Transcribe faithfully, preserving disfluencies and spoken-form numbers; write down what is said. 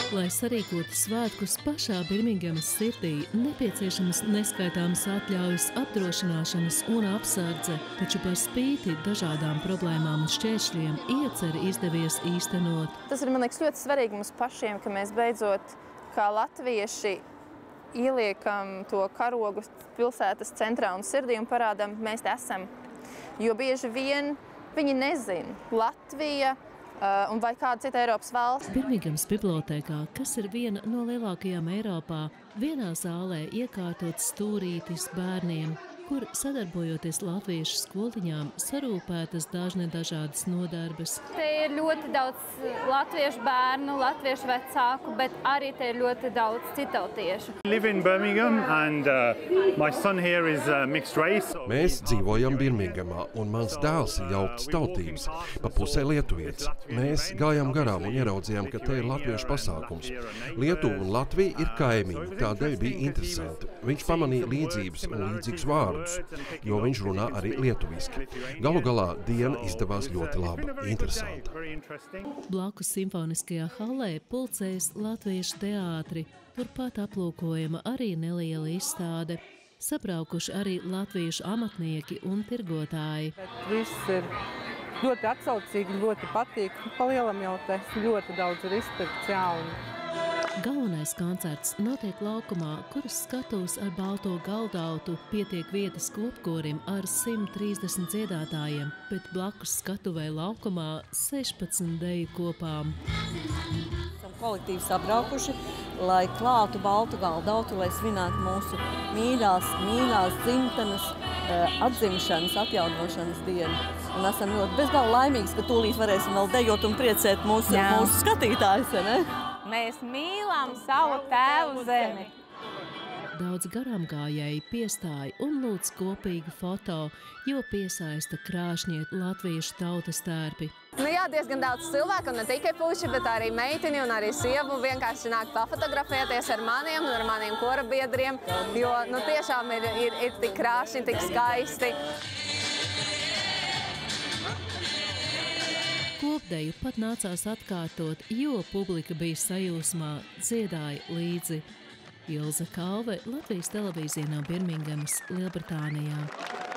Lai sarīkotu svētkus pašā Birmingemas sirdī, nepieciešamas neskaitāmas atļaujas, apdrošināšanas un apsardze, taču par spīti dažādām problēmām un šķēršļiem ieceri izdevies īstenot. Tas ir, man liekas, ļoti svarīgi mums pašiem, ka mēs beidzot, kā latvieši, ieliekam to karogu pilsētas centrā un sirdī un parādām, mēs te esam. Jo bieži vien viņi nezin Latvija uh, un vai kāda cita Eiropas valsts. Birmingemas bibliotēkā, kas ir viena no lielākajām Eiropā, vienā zālē iekārtots stūrītis bērniem, kur, sadarbojoties latviešu skoliņām, sarūpētas dažne dažādas nodarbes. Te ir ļoti daudz latviešu bērnu, latviešu vecāku, bet arī te ir ļoti daudz citautiešu. Mēs dzīvojam Birmingemā, un mans dēls ir jauktas tautības, pa pusē lietuvietis. Mēs gājām garām un ieraudzījām, ka te ir latviešu pasākums. Lietuva un Latvija ir kaimiņi, tādēļ bija interesanti. Viņš pamanīja līdzības un līdzīgus vārdus, jo viņš runā arī lietuviski. Galu galā diena izdevās ļoti laba, interesanta. Blakus simfoniskajā hallē pulcējas latviešu teātri, turpat aplūkojama arī neliela izstāde. Sabraukuši arī latviešu amatnieki un tirgotāji. Bet viss ir ļoti atsaucīgi, ļoti patīk. Pa lielam jau te ļoti daudz ir izpirkts, jā. Un... Galvenais koncerts notiek laukumā, kuras skatuves ar balto galdautu pietiek vietas kopkorim ar simt trīsdesmit dziedātājiem, bet blakus skatuvē laukumā sešpadsmit deju kopām. Esam kolektīvi sabraukuši, lai klātu baltu galdautu, lai svinētu mūsu mīļās, mīļās dzimtenes atzimšanas, atjaunošanas dienu. Un esam ļoti bezgalīgi laimīgs, ka tūlīt varēsim vēl dejot un priecēt mūsu, mūsu skatītājus, ne? Mēs mīlam savu tēvu zemi. Daudz garām gājēji piestāja un lūdz kopīgu foto, jo piesaista krāšņie latviešu tautas tērpi. Nu jā, diezgan daudz cilvēku, un ne tikai puši, bet arī meitini un arī sievu vienkārši nāk pafotografēties ar maniem un ar maniem kora biedriem, jo nu, tiešām ir, ir, ir tik krāšņi, tik skaisti. Kopdeju pat nācās atkārtot, jo publika bija sajūsmā, dziedāja līdzi. Ilze Kalve, Latvijas televīzija no Birmingemas, Lielbritānijā.